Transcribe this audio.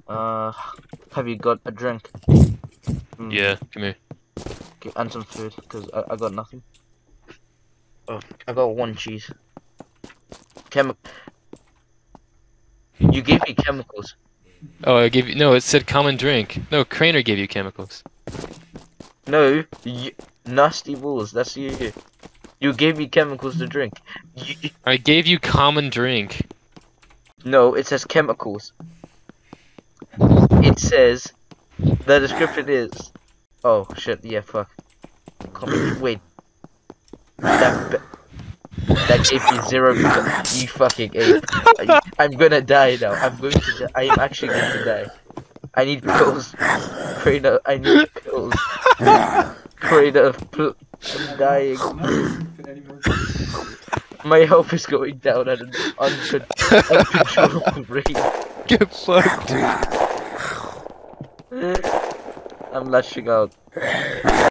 Have you got a drink? Yeah, come here. Okay, and some food, because I got nothing. Oh, I got one cheese. You gave me chemicals. Oh, I gave you. No, it said common drink. No, Craner gave you chemicals. No, nasty balls, that's you. You gave me chemicals to drink. I gave you common drink. No, it says chemicals. It says, the description is... Oh, shit, yeah, fuck. Wait. That gave me 0 because you fucking ape. I'm gonna die now. I'm going to die. I am actually going to die. I need pills. Krainer, I need pills. Krainer, I'm dying. My health is going down at an uncontrollable rate. Get fucked. I'm lashing out.